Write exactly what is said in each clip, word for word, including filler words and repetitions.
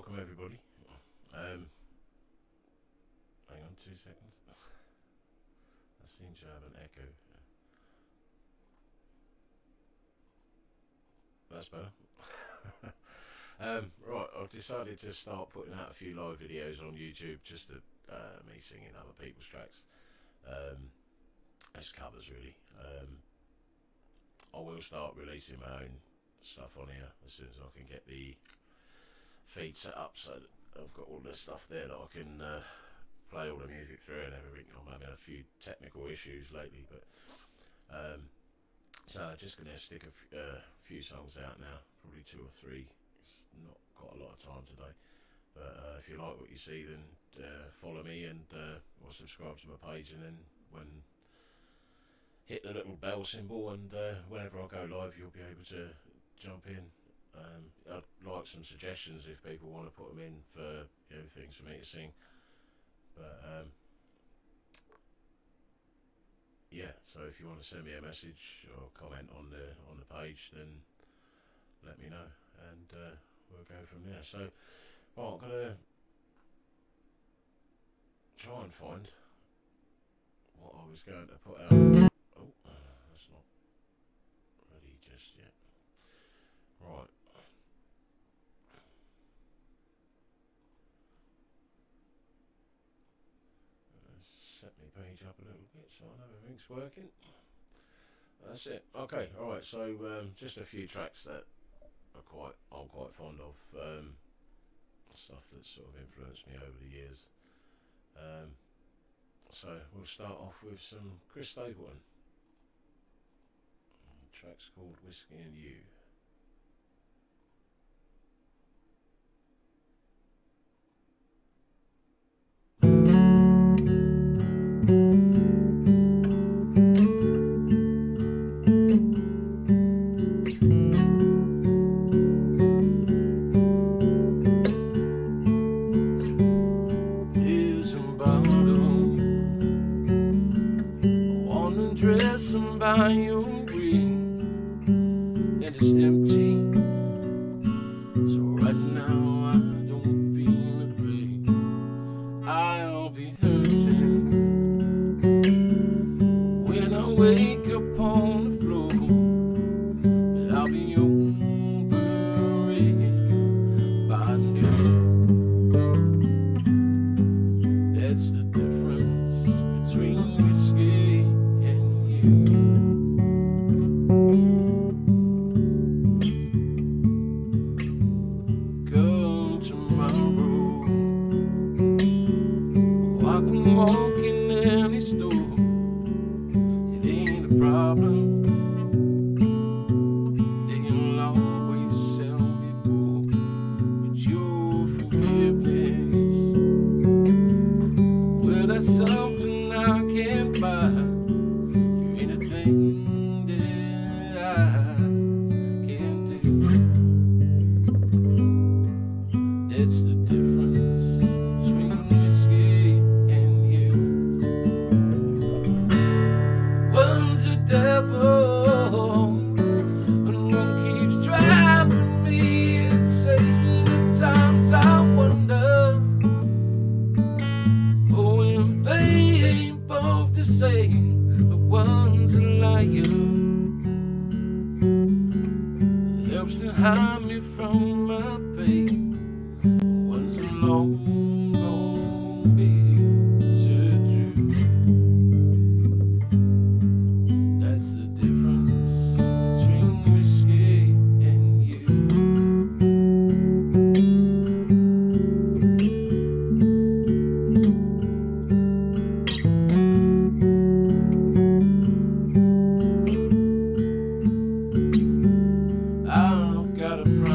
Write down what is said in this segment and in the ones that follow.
welcome everybody. Um, hang on two seconds. I seem to have an echo. That's better. um, right, I've decided to start putting out a few live videos on YouTube, just to, uh, me singing other people's tracks. Um, as covers really. Um, I will start releasing my own stuff on here as soon as I can get the feed set up, so that I've got all the stuff there that I can uh, play all the music through and everything. I'm having a few technical issues lately, but um, so I'm just going to stick a f uh, few songs out now, probably two or three. It's not got a lot of time today, but uh, if you like what you see, then uh, follow me and uh, or subscribe to my page, and then when hit the little bell symbol, and uh, whenever I go live, you'll be able to jump in. Um, I'd like some suggestions if people want to put them in for, you know, things for me to sing. But um, yeah, so if you want to send me a message or comment on the on the page, then let me know, and uh, we'll go from there. So, well, I'm gonna try and find what I was going to put out. Oh, that's not ready just yet. Right. Set my page up a little bit so I know everything's working. That's it. Okay, alright, so um, just a few tracks that are quite I'm quite fond of. Um, stuff that's sort of influenced me over the years. Um, so we'll start off with some Chris Stapleton. The track's called Whiskey and You. By your green, and it's empty. So right now I don't feel afraid. I'll be hurting when I wake up on the floor, but I'll be over it by noon. That's the difference between whiskey and you. Walk in any store, it ain't a problem. They'll always sell me more, but your forgiveness, well, that's something I can't buy. You're anything that I can do. That's the difference between whiskey and you. One's a devil, and one keeps driving me insane. At times I wonder, oh, if they ain't both the same. But one's a liar, helps to hide me from my pain. One's a long, long bitter truth. That's the difference between whiskey and you. I've got a problem.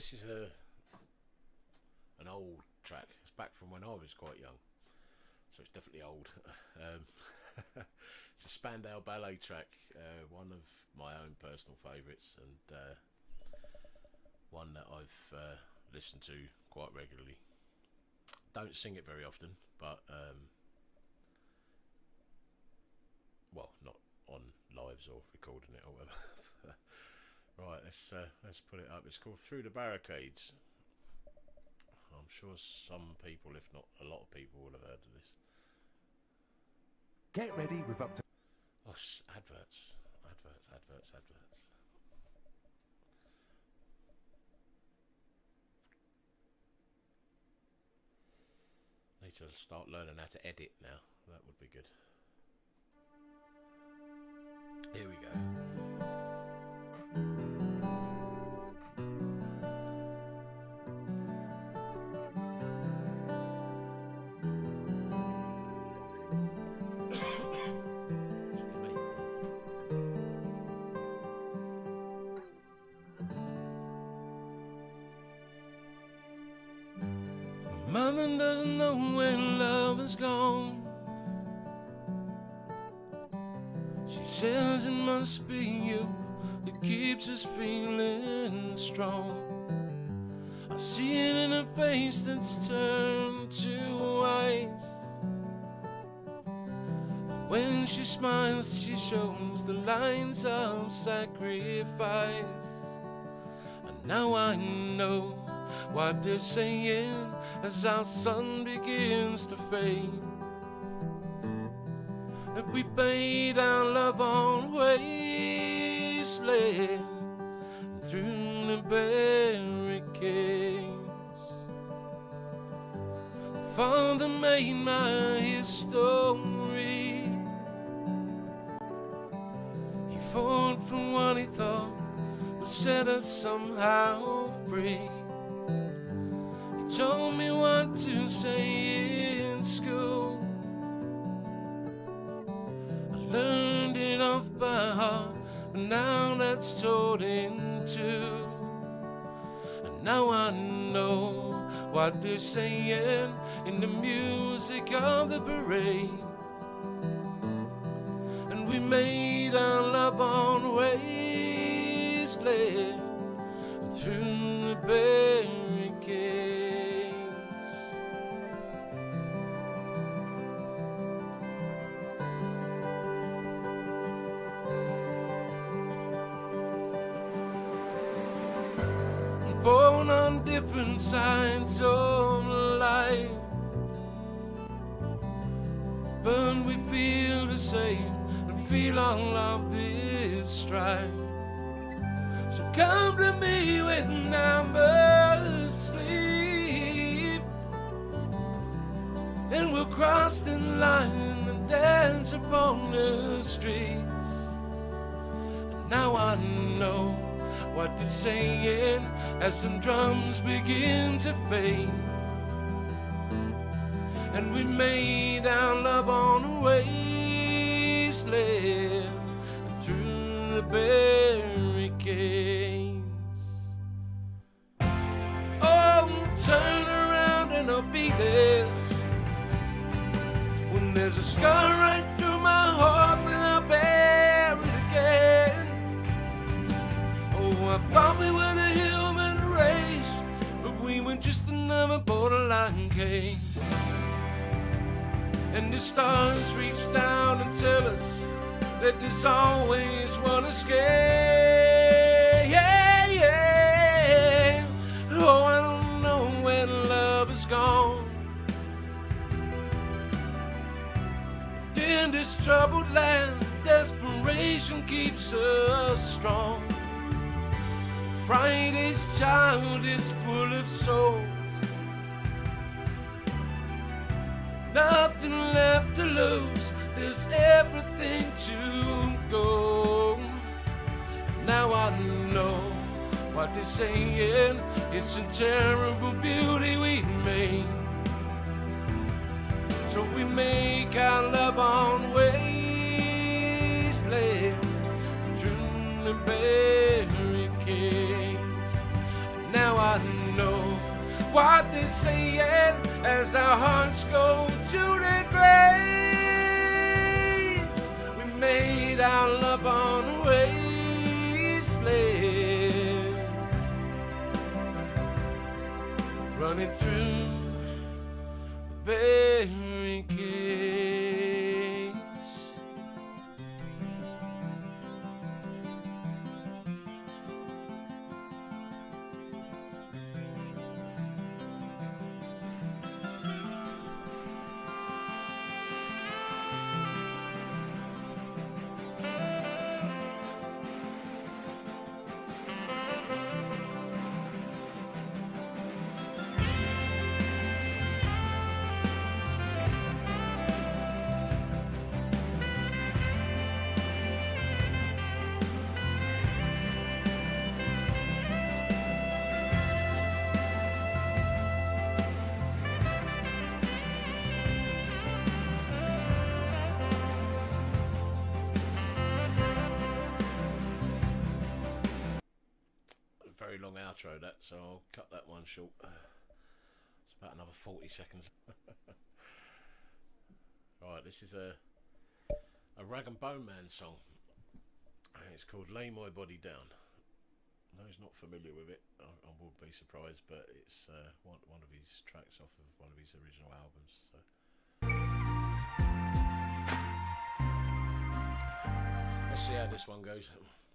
this is a an old track. It's back from when I was quite young, so it's definitely old. um, it's a Spandau Ballet track, uh, one of my own personal favourites, and uh, one that I've uh, listened to quite regularly. Don't sing it very often, but um, well, not on lives or recording it or whatever. Right, let's uh, let's put it up. It's called Through the Barricades. I'm sure some people, if not a lot of people, will have heard of this. Get ready with up to... Oh, sh adverts, adverts, adverts, adverts. Need to start learning how to edit now. That would be good. Here we go. Mother doesn't know when love is gone. She says it must be you that keeps us feeling strong. I see it in her face that's turned to ice. When she smiles, she shows the lines of sacrifice. And now I know what they're saying as our sun begins to fade, that we paid our love on wasteland through the barricades. Father made my history. He fought for what he thought would set us somehow free. Told me what to say in school. I learned it off by heart, but now that's taught in two. And now I know what they're saying in the music of the parade. And we made our love on wasteland through the barricades. Born on different sides of life, but we feel the same and feel all of this strife. So come to me when I'm asleep, and we'll cross the line and dance upon the streets. And now I know what they're saying as some drums begin to fade, and we made our love on a wasteland through the barricades. Oh, turn around and I'll be there when there's a scar right through my heart, and I'll bear it again. I thought we were the human race, but we were just another borderline case. And the stars reach down and tell us that there's always one escape. Yeah, yeah. Oh, I don't know when love is gone. In this troubled land, desperation keeps us strong. Friday's child is full of soul. Nothing left to lose, there's everything to go. Now I know what they're saying, it's a terrible beauty we made. So we make our love on wasteland through the barricades. Now I what they're saying as our hearts go to their graves. We made our love on a wasteland, running through the barricades. Very long outro that, so I'll cut that one short. It's about another forty seconds. Right, this is a a Rag and Bone Man song, and it's called Lay My Body Down. No, he's not familiar with it. I, I would be surprised, but it's uh, one, one of his tracks off of one of his original albums. So. Let's see how this one goes.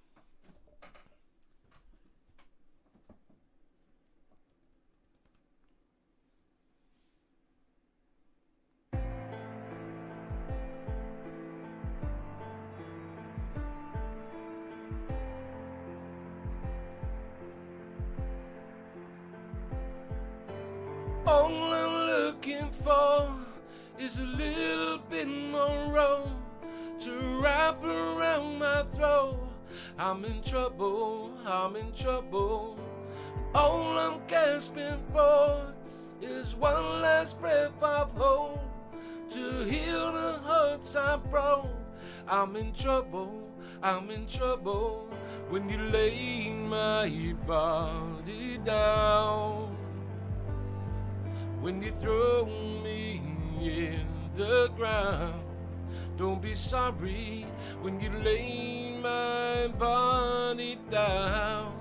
All I'm looking for is a little bit more rope to wrap around my throat. I'm in trouble, I'm in trouble. All I'm gasping for is one last breath of hope to heal the hurts I broke. I'm in trouble, I'm in trouble when you lay my body down. When you throw me in the ground, don't be sorry when you lay my body down.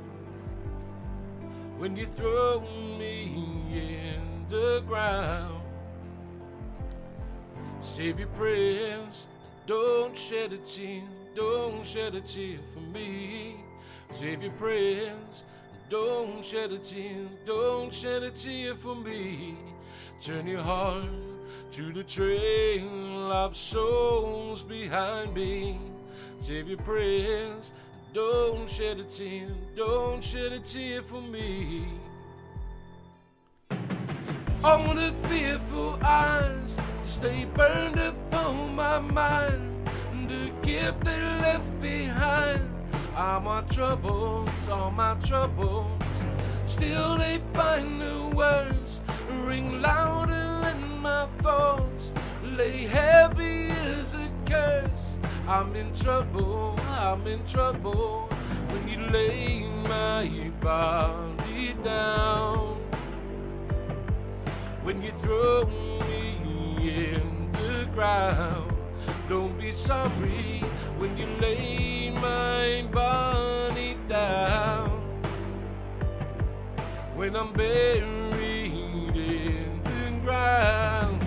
When you throw me in the ground, save your prayers, don't shed a tear, don't shed a tear for me. Save your prayers, don't shed a tear, don't shed a tear for me. Turn your heart to the trail of souls behind me. Save your prayers, don't shed a tear, don't shed a tear for me. All the fearful eyes stay burned upon my mind, the gift they left behind. All my troubles, all my troubles, still they find the words ring louder than my thoughts, lay heavy as a curse. I'm in trouble, I'm in trouble when you lay my body down. When you throw me in the ground, don't be sorry when you lay my body down. When I'm buried in the ground,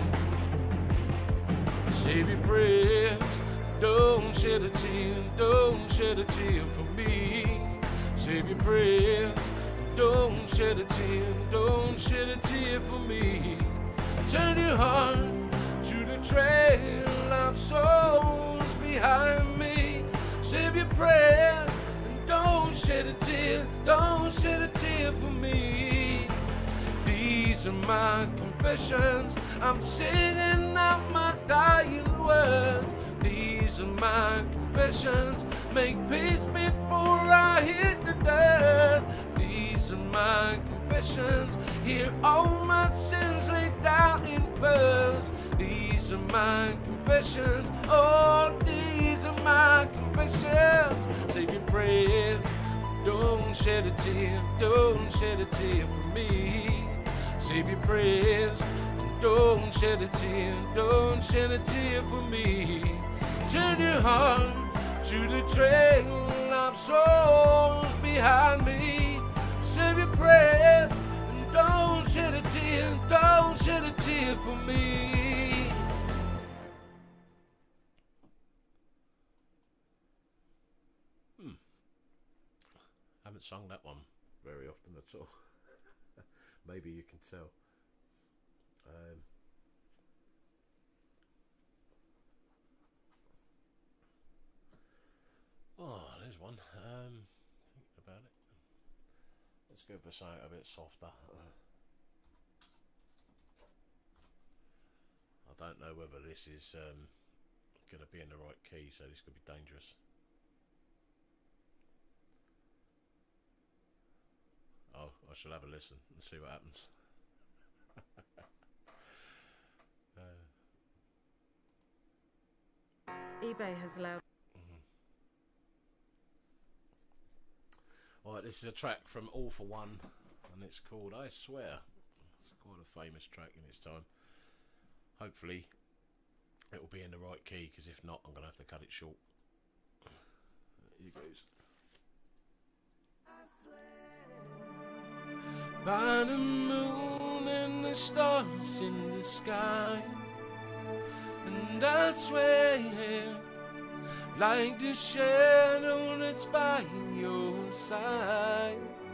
save your prayers, don't shed a tear, don't shed a tear for me. Save your prayers, don't shed a tear, don't shed a tear for me. Turn your heart to the trail of souls behind me. Save your prayers and don't shed a tear, don't shed a tear for me. These are my confessions, I'm singing out my dying words. These are my confessions, make peace before I hit the dirt. These are my confessions, hear all my sins laid down in verse. These are my confessions, oh, these are my confessions. Save your prayers, don't shed a tear, don't shed a tear for me. save your prayers. Don't shed a tear, don't shed a tear for me. Turn your heart to the train of souls behind me. Save your prayers and don't shed a tear, don't shed a tear for me. Hmm. Haven't sung that one very often at all. Maybe you can tell. Um, oh, there's one. Um, thinking about it. Let's go for something a bit softer. Uh, I don't know whether this is um, going to be in the right key, so this could be dangerous. Oh, I shall have a listen and see what happens. eBay has allowed. Mm-hmm. Alright, this is a track from All For One, and it's called I Swear. It's quite a famous track in its time. Hopefully it will be in the right key, because if not, I'm going to have to cut it short. Here goes. By the moon and the stars in the sky, and I swear, like the shadow that's by your side,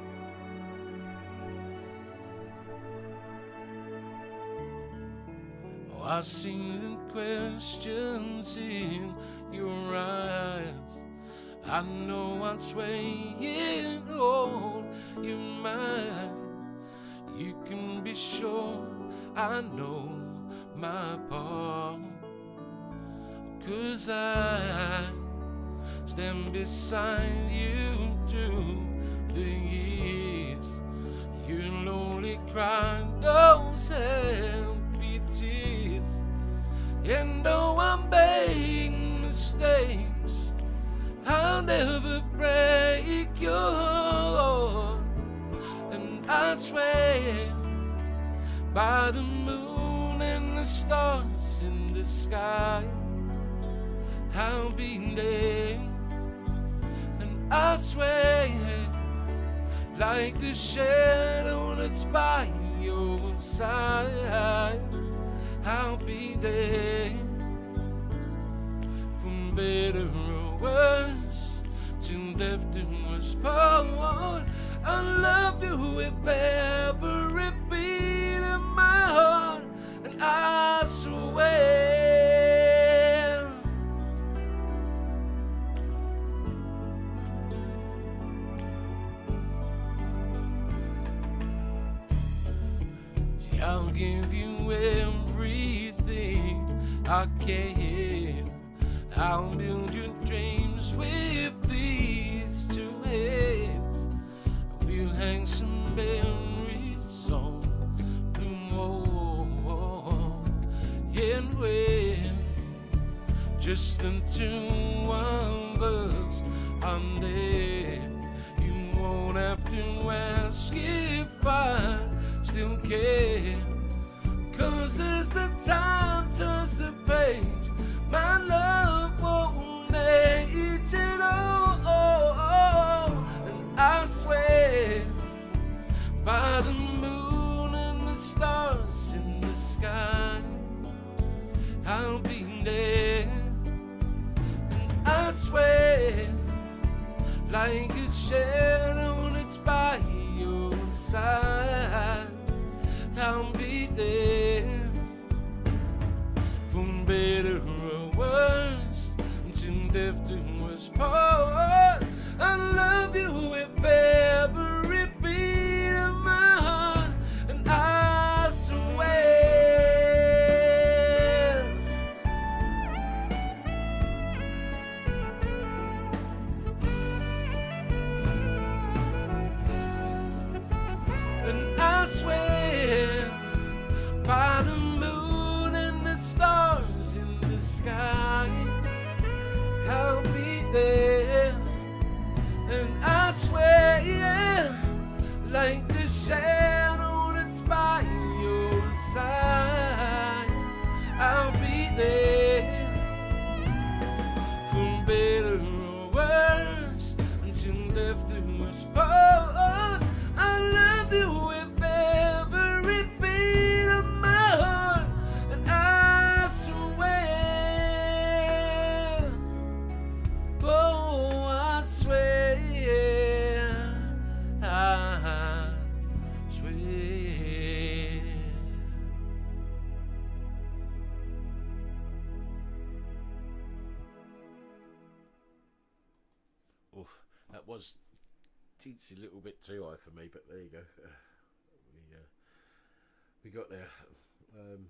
oh, I see the questions in your eyes. I know I'm swaying on your mind. You can be sure I know my part, 'cause I stand beside you through the years. You'll only cry those happy tears. And though I make mistakes, I'll never break your heart. And I swear by the moon and the stars in the sky, I'll be there. And I swear, like the shadow that's by your side, I'll be there. From better or worse, till death do us part, I love you with every beat of my heart. And I swear, see, I'll give you everything I can. I'll build your dreams with these two hands. We'll hang some memories on the wall. And when just the two of us are there, you won't have to ask if I still care. 'Cause as the time turns the page, my love won't age at all. And I swear by the moon and the stars in the sky, I'll be there. And I swear, like a shadow that's by your side, I'll be there. From better or worse, until death do us part, I love you with every beat of my heart. And I swear, That was teensy little bit too high for me, but there you go. Uh, we uh, we got there. Um,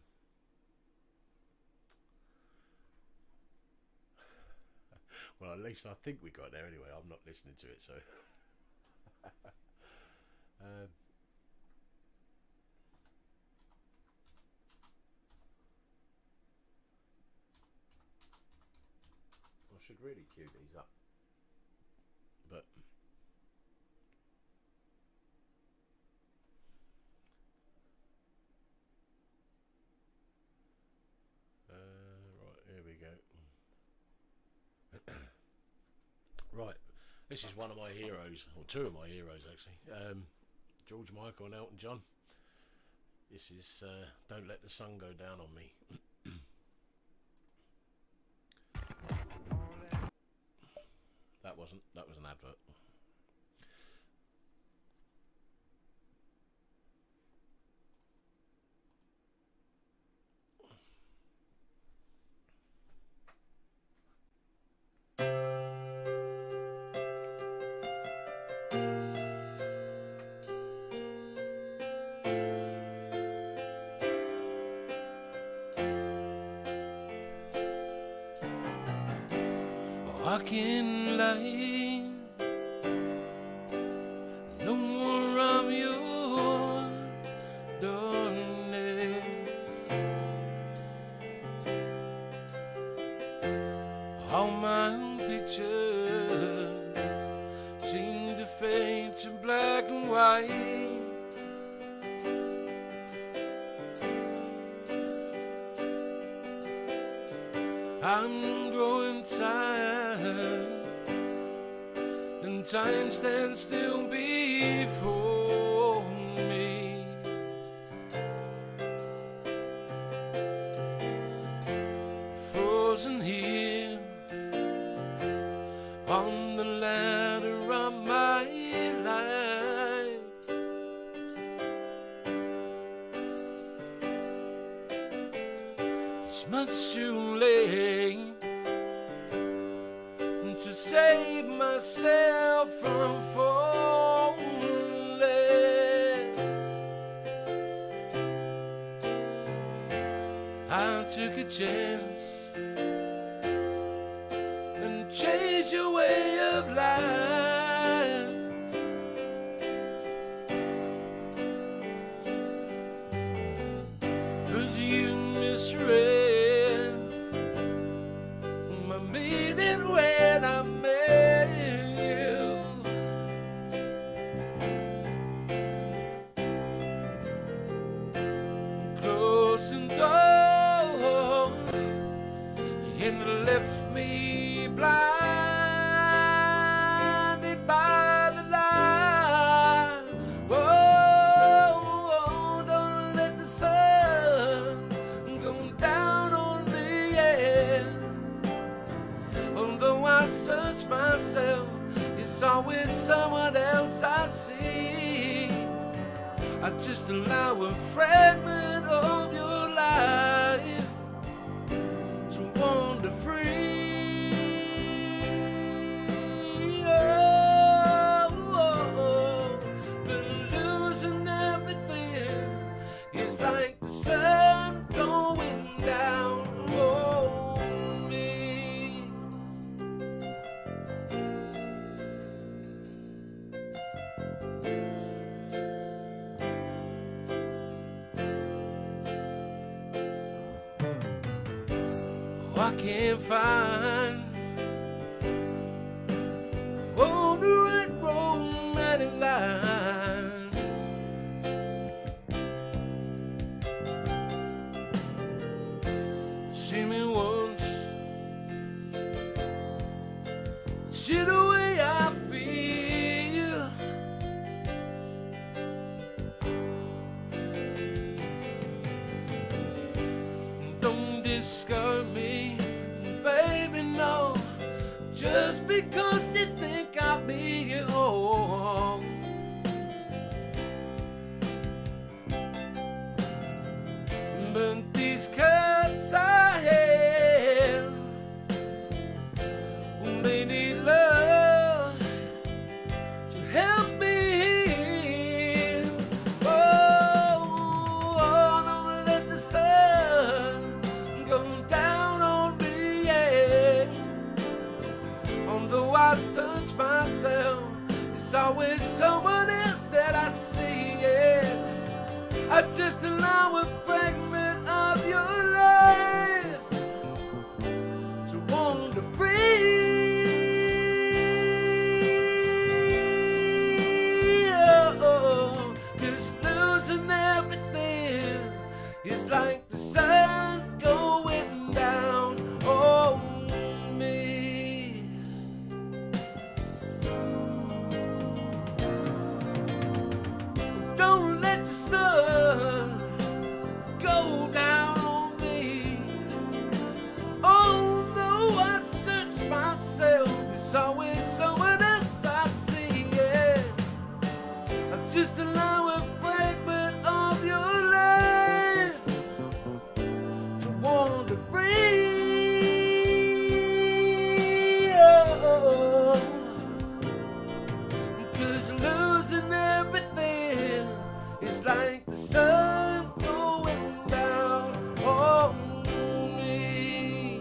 well, at least I think we got there anyway. I'm not listening to it, so. um, I should really cue these up, but uh, right, here we go. Right, this is one of my heroes, or two of my heroes actually. Um, George Michael and Elton John. This is uh, "Don't Let the Sun Go Down on Me." That wasn't, that was an advert. Walking line, no more of your darkness. All my pictures seem to fade to black and white. I'm growing tired, and time stands still before me. Frozen here on the ladder of my life. It's much too late to save myself from falling. I took a chance and changed your way of life. 'Cause you misread my meaning when I met you. Closing doors, and left me blinded by the light. Oh, don't let the sun go down on the air. Although I search myself, it's always someone else I see. I just allow a fragment of your life to wander free. Oh, oh, oh. But losing everything is like the sun going down on me. I can't find oh, the right romantic line. See me once, see the way I feel. Don't discard me, baby, no, just because you think I'll be home. But these cuts I have, they need love, want to free. Oh, because losing everything is like the sun going down on me.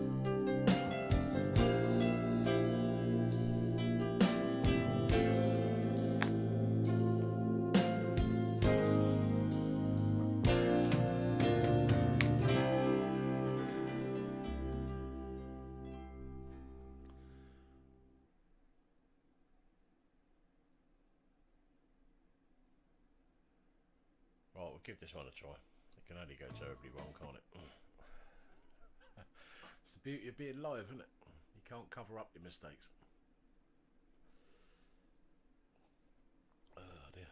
Right, we'll give this one a try. It can only go terribly wrong, can't it? It's the beauty of being live, isn't it? You can't cover up your mistakes. Oh dear.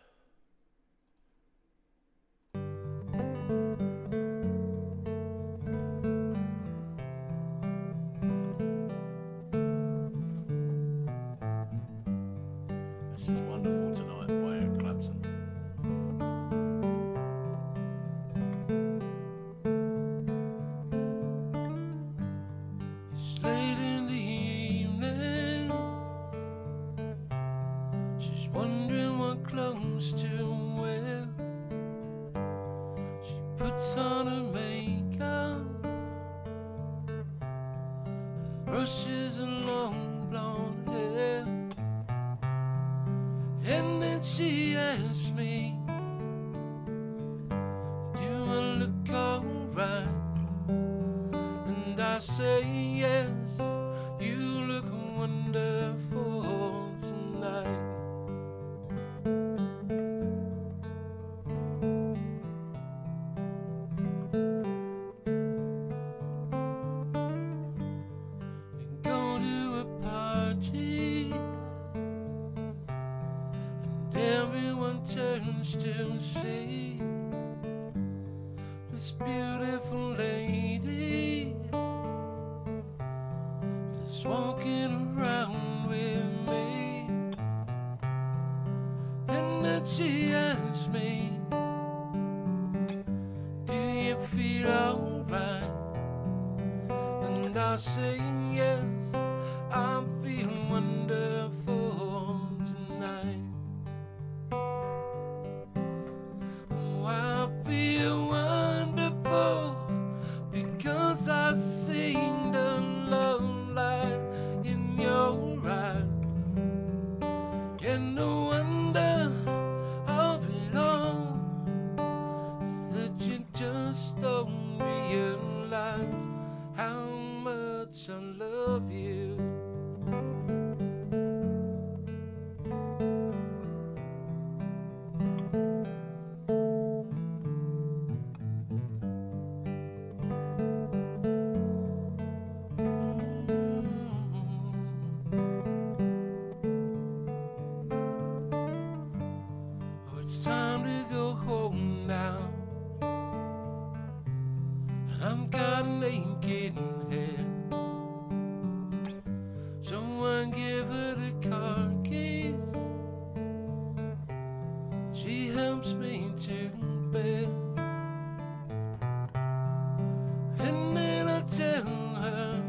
This is Wonderful Tonight by Eric Clapton. It's late in the evening. She's wondering what clothes to wear. She puts on her makeup and brushes her long blonde hair. And then she asks me, do I look alright? And I say yes, you look wonderful tonight. We go to a party and everyone turns to see this beautiful lady that's walking around with me. And then she asks me, do you feel alright? And I say yes, I feel wonderful tonight. Oh, I feel wonderful because I seen the love light in your eyes. And the wonder of it all is that you just don't realize how much I love you. Oh, it's time to go home now, and I'm got naked hair. Someone give her the car keys. She helps me to bed, and then I tell her,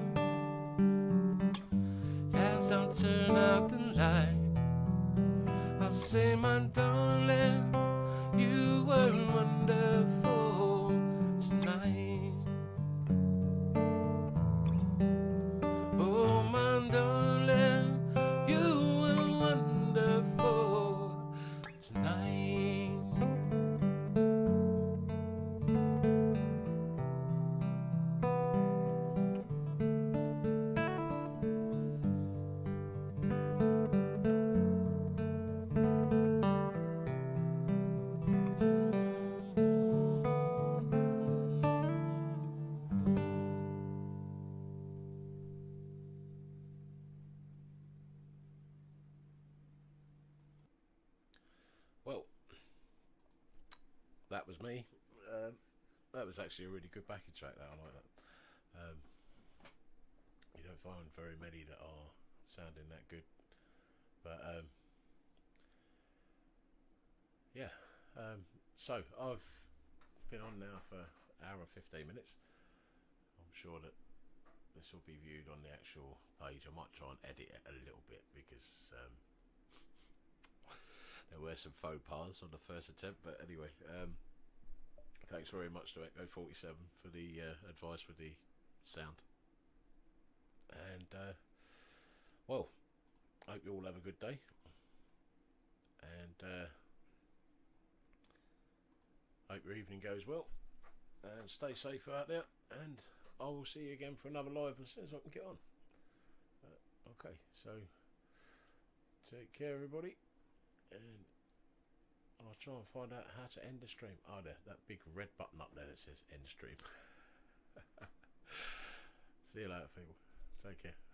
as I turn out the light, I say, my darling, you were wonderful tonight. Oh, my darling, you were wonderful tonight. Well, that was me. Um, that was actually a really good backing track. That I like that. Um, you don't find very many that are sounding that good, but um, yeah. Um, so I've been on now for an hour and fifteen minutes. sure that this will be viewed on the actual page. I might try and edit it a little bit because um, there were some faux pas on the first attempt, but anyway, um, thanks very much to Echo forty-seven for the uh, advice with the sound. And uh, well, hope you all have a good day, and uh, hope your evening goes well, and stay safe out there, and I will see you again for another live as soon as I can get on. Uh, okay, so take care everybody, and I'll try and find out how to end the stream. Oh, there, that big red button up there that says end stream. See you later, people. Take care.